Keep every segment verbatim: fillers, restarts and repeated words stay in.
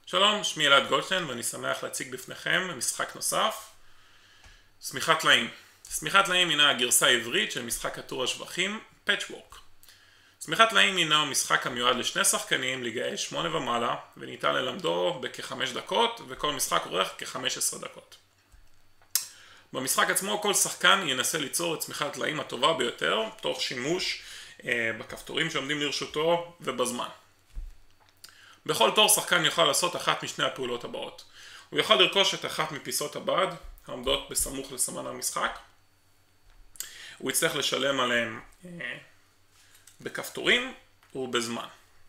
שלום, שמי אלעד גולדשטיין ואני שמח להציג בפניכם משחק נוסף, שמיכת טלאים. שמיכת טלאים הינה הגרסה העברית של משחק הטור השבחים, Patchwork. שמיכת טלאים הינה משחק המיועד לשני שחקנים לגילאי שמונה ומעלה, וניתן ללמדו בכחמש דקות, וכל משחק אורך כחמש עשרה דקות. במשחק עצמו כל שחקן ינסה ליצור את שמיכת טלאים הטובה ביותר, תוך שימוש אה, בכפתורים שעומדים לרשותו ובזמן. בכל תור שחקן יוכל לעשות אחת משני הפעולות הבאות. הוא יוכל לרכוש את אחת מפיסות הבד העומדות בסמוך לסמן המשחק. הוא יצטרך לשלם עליהם אה, בכפתורים ובזמן.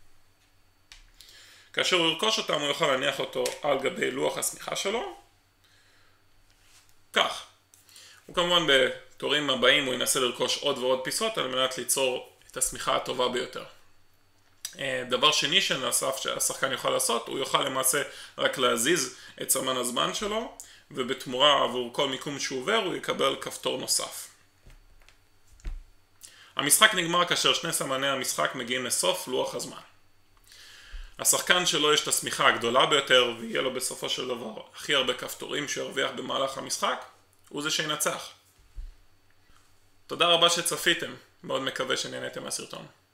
כאשר הוא ירכוש אותם הוא יוכל להניח אותו על גבי לוח השמיכה שלו. כך. הוא כמובן בתורים הבאים הוא ינסה לרכוש עוד ועוד פיסות על מנת ליצור את השמיכה הטובה ביותר. דבר שני שנוסף שהשחקן יוכל לעשות, הוא יוכל למעשה רק להזיז את סמן הזמן שלו, ובתמורה עבור כל מיקום שהוא עובר הוא יקבל כפתור נוסף. המשחק נגמר כאשר שני סמני המשחק מגיעים לסוף לוח הזמן. השחקן שלו יש את השמיכה הגדולה ביותר ויהיה לו בסופו של דבר הכי הרבה כפתורים שירוויח במהלך המשחק, הוא זה שינצח. תודה רבה שצפיתם, מאוד מקווה שנהניתם מהסרטון.